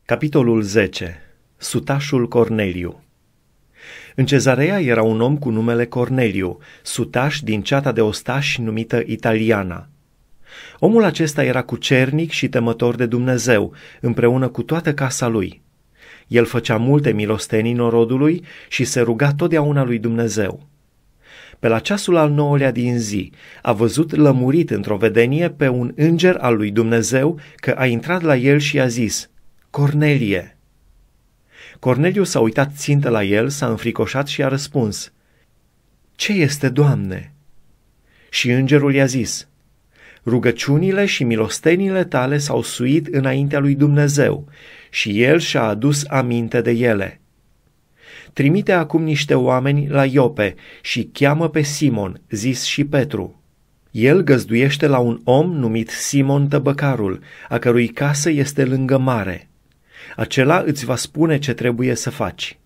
Capitolul 10. Sutașul Corneliu. În Cezarea era un om cu numele Corneliu, sutaș din ceata de ostași numită Italiana. Omul acesta era cucernic și temător de Dumnezeu, împreună cu toată casa lui. El făcea multe milostenii norodului și se ruga totdeauna lui Dumnezeu. Pe la ceasul al 9-lea din zi a văzut lămurit într-o vedenie pe un înger al lui Dumnezeu că a intrat la el și a zis: Cornelie! Corneliu s-a uitat țintă la el, s-a înfricoșat și a răspuns: Ce este, Doamne? Și îngerul i-a zis: Rugăciunile și milostenile tale s-au suit înaintea lui Dumnezeu și el și-a adus aminte de ele. Trimite acum niște oameni la Iope și cheamă pe Simon, zis și Petru. El găzduiește la un om numit Simon Tăbăcarul, a cărui casă este lângă mare. Acela îți va spune ce trebuie să faci.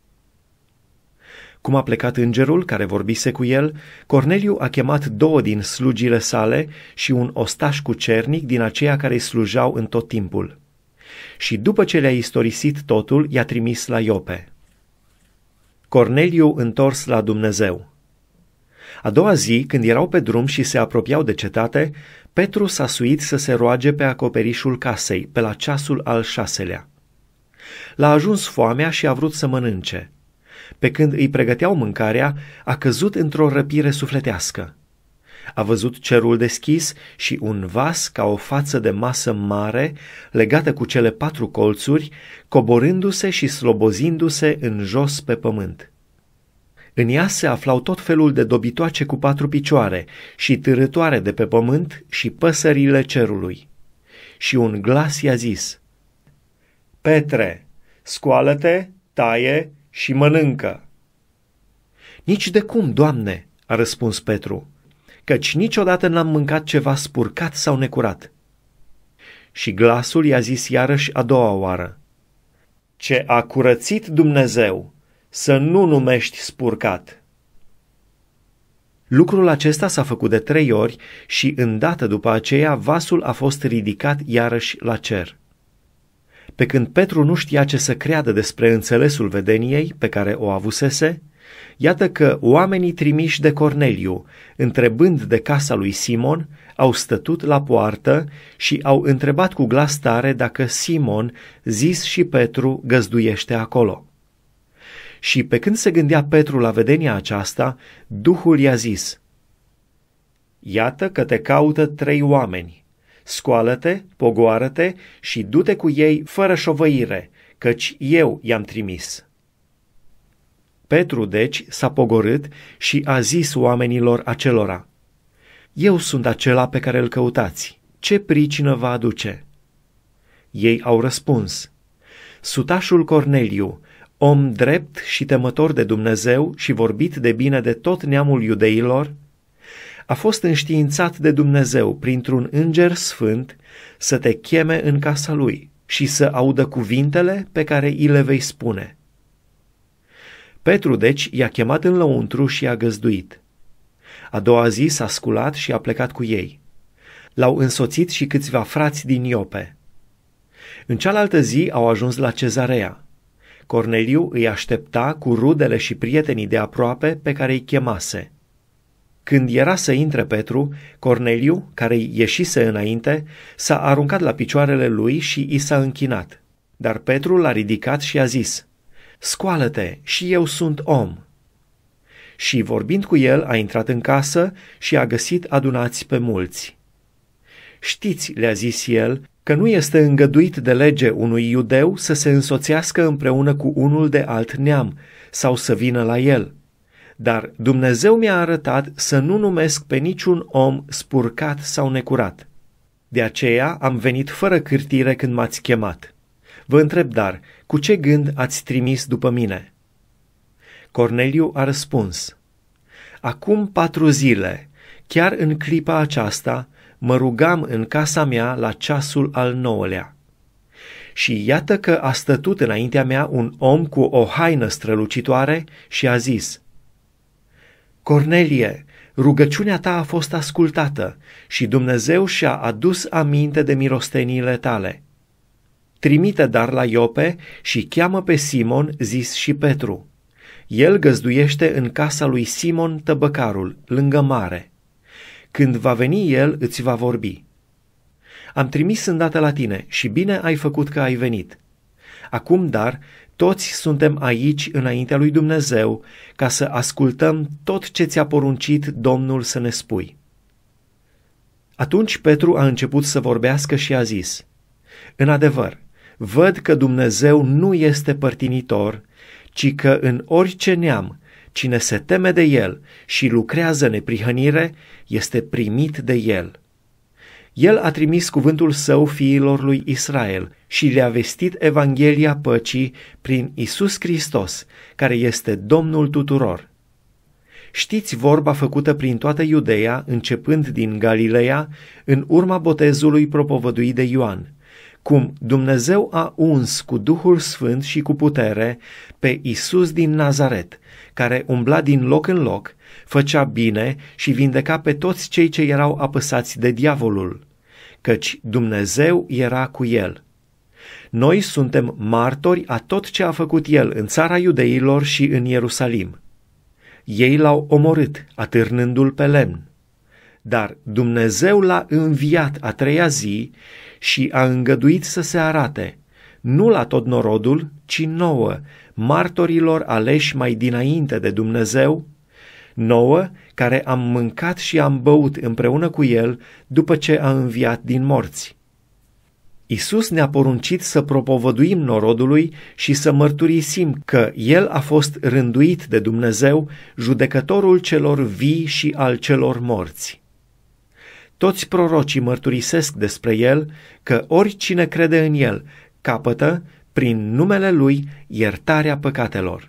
Cum a plecat îngerul care vorbise cu el, Corneliu a chemat 2 din slugile sale și un ostaș cucernic din aceia care îi slujau în tot timpul. Și după ce le-a istorisit totul, i-a trimis la Iope. Corneliu întors la Dumnezeu. A doua zi, când erau pe drum și se apropiau de cetate, Petru s-a suit să se roage pe acoperișul casei, pe la ceasul al 6-lea. L-a ajuns foamea și a vrut să mănânce. Pe când îi pregăteau mâncarea, a căzut într-o răpire sufletească. A văzut cerul deschis și un vas ca o față de masă mare, legată cu cele 4 colțuri, coborându-se și slobozindu-se în jos pe pământ. În ea se aflau tot felul de dobitoace cu 4 picioare și târătoare de pe pământ și păsările cerului. Și un glas i-a zis: Petre, scoală-te, taie și mănâncă. Nici de cum, Doamne, a răspuns Petru, căci niciodată n-am mâncat ceva spurcat sau necurat. Și glasul i-a zis iarăși a doua oară: Ce a curățit Dumnezeu, să nu numești spurcat. Lucrul acesta s-a făcut de 3 ori și îndată după aceea vasul a fost ridicat iarăși la cer. Pe când Petru nu știa ce să creadă despre înțelesul vedeniei pe care o avusese, iată că oamenii trimiși de Corneliu, întrebând de casa lui Simon, au stătut la poartă și au întrebat cu glas tare dacă Simon, zis și Petru, găzduiește acolo. Și pe când se gândea Petru la vedenia aceasta, Duhul i-a zis: Iată că te caută 3 oameni. Scoală-te, pogoară-te și du-te cu ei fără șovăire, căci eu i-am trimis. Petru, deci, s-a pogorât și a zis oamenilor acelora: Eu sunt acela pe care îl căutați. Ce pricină vă aduce? Ei au răspuns: Sutașul Corneliu, om drept și temător de Dumnezeu și vorbit de bine de tot neamul iudeilor, a fost înștiințat de Dumnezeu printr-un înger sfânt să te cheme în casa lui și să audă cuvintele pe care îi le vei spune. Petru, deci, i-a chemat în lăuntru și i-a găzduit. A doua zi s-a sculat și a plecat cu ei. L-au însoțit și câțiva frați din Iope. În cealaltă zi au ajuns la Cezarea. Corneliu îi aștepta cu rudele și prietenii de aproape pe care îi chemase. Când era să intre Petru, Corneliu, care îi ieșise înainte, s-a aruncat la picioarele lui și i s-a închinat. Dar Petru l-a ridicat și a zis: Scoală-te, și eu sunt om. Și vorbind cu el, a intrat în casă și a găsit adunați pe mulți. Știți, le-a zis el, că nu este îngăduit de lege unui iudeu să se însoțească împreună cu unul de alt neam sau să vină la el. Dar Dumnezeu mi-a arătat să nu numesc pe niciun om spurcat sau necurat. De aceea am venit fără cârtire când m-ați chemat. Vă întreb dar, cu ce gând ați trimis după mine? Corneliu a răspuns: Acum 4 zile, chiar în clipa aceasta, mă rugam în casa mea la ceasul al 9-lea. Și iată că a stătut înaintea mea un om cu o haină strălucitoare și a zis: Cornelie, rugăciunea ta a fost ascultată și Dumnezeu și-a adus aminte de milosteniile tale. trimite dar la Iope și cheamă pe Simon, zis și Petru. El găzduiește în casa lui Simon tăbăcarul, lângă mare. Când va veni el, îți va vorbi. Am trimis îndată la tine și bine ai făcut că ai venit. Acum, dar, toți suntem aici înaintea lui Dumnezeu ca să ascultăm tot ce ți-a poruncit Domnul să ne spui. Atunci Petru a început să vorbească și a zis: În adevăr, văd că Dumnezeu nu este părtinitor, ci că în orice neam, cine se teme de El și lucrează neprihănire, este primit de El. El a trimis cuvântul său fiilor lui Israel și le-a vestit Evanghelia păcii prin Iisus Hristos, care este Domnul tuturor. Știți vorba făcută prin toată Iudeea, începând din Galileea, în urma botezului propovăduit de Ioan, cum Dumnezeu a uns cu Duhul Sfânt și cu putere pe Iisus din Nazaret, care umbla din loc în loc, făcea bine și vindeca pe toți cei ce erau apăsați de diavolul, căci Dumnezeu era cu el. Noi suntem martori a tot ce a făcut el în țara iudeilor și în Ierusalim. Ei l-au omorât, atârnându-l pe lemn. Dar Dumnezeu l-a înviat a treia zi și a îngăduit să se arate, nu la tot norodul, ci nouă, martorilor aleși mai dinainte de Dumnezeu, nouă care am mâncat și am băut împreună cu el după ce a înviat din morți. Iisus ne-a poruncit să propovăduim norodului și să mărturisim că El a fost rânduit de Dumnezeu, judecătorul celor vii și al celor morți. Toți prorocii mărturisesc despre El că oricine crede în El capătă, prin numele Lui, iertarea păcatelor.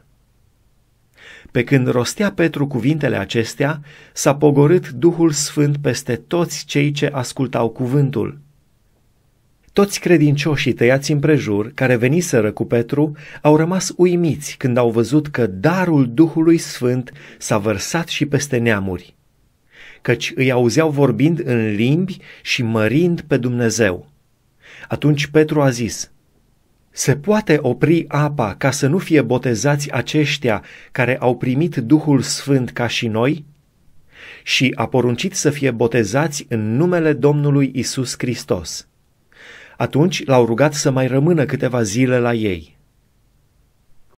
Pe când rostea Petru cuvintele acestea, s-a pogorât Duhul Sfânt peste toți cei ce ascultau cuvântul. Toți credincioșii tăiați împrejur, care veniseră cu Petru, au rămas uimiți când au văzut că darul Duhului Sfânt s-a vărsat și peste neamuri, căci îi auzeau vorbind în limbi și mărind pe Dumnezeu. Atunci Petru a zis: Se poate opri apa ca să nu fie botezați aceștia care au primit Duhul Sfânt ca și noi? Și a poruncit să fie botezați în numele Domnului Iisus Hristos. Atunci l-au rugat să mai rămână câteva zile la ei.